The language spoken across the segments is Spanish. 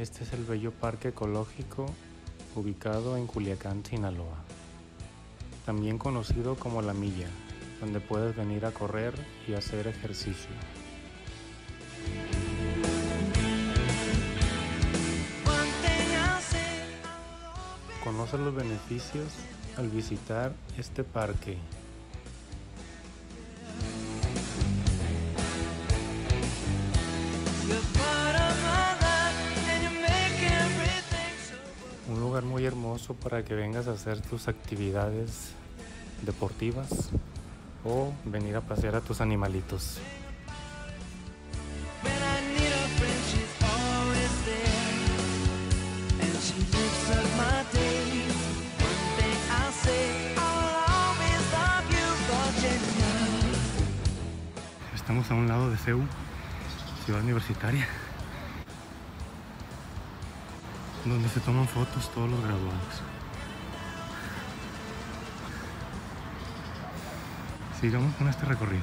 Este es el bello parque ecológico ubicado en Culiacán, Sinaloa, también conocido como La Milla, donde puedes venir a correr y hacer ejercicio. Conoce los beneficios al visitar este parque. Un lugar muy hermoso para que vengas a hacer tus actividades deportivas o venir a pasear a tus animalitos. Estamos a un lado de CEU, Ciudad Universitaria, donde se toman fotos todos los graduados. Sigamos con este recorrido.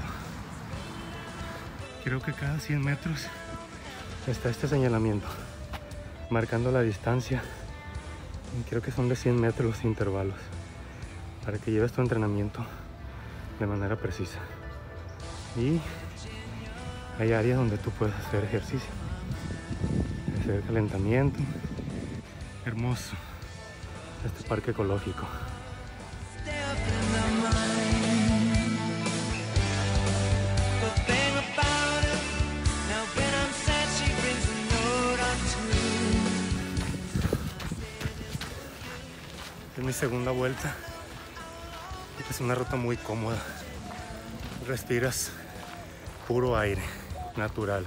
Creo que cada 100 metros está este señalamiento, marcando la distancia. Y creo que son de 100 metros los intervalos, para que lleves tu entrenamiento de manera precisa. Y hay áreas donde tú puedes hacer ejercicio, hacer calentamiento. Hermoso este parque ecológico. Es mi segunda vuelta. Es una ruta muy cómoda. Respiras puro aire natural.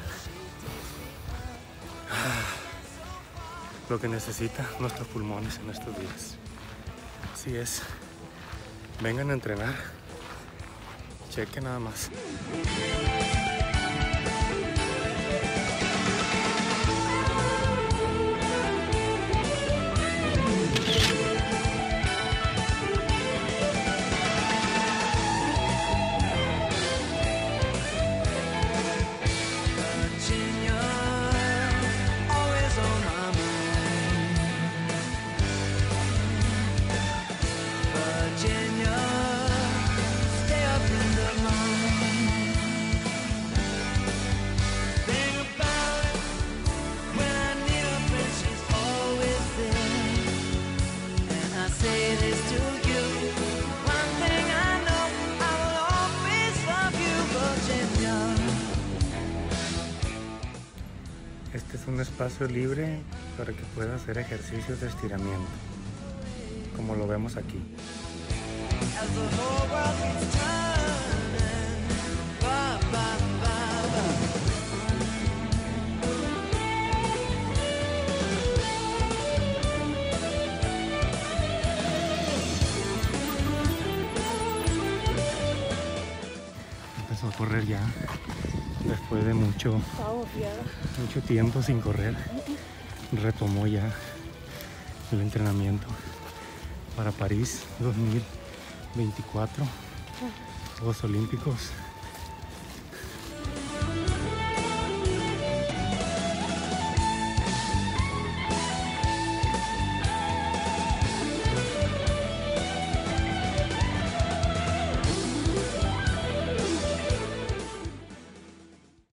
Lo que necesita nuestros pulmones en estos días. Así es. Vengan a entrenar. Chequen nada más. Este es un espacio libre para que puedas hacer ejercicios de estiramiento, como lo vemos aquí. Empezó a correr ya. Después de mucho tiempo sin correr, retomó ya el entrenamiento para París 2024, Juegos Olímpicos.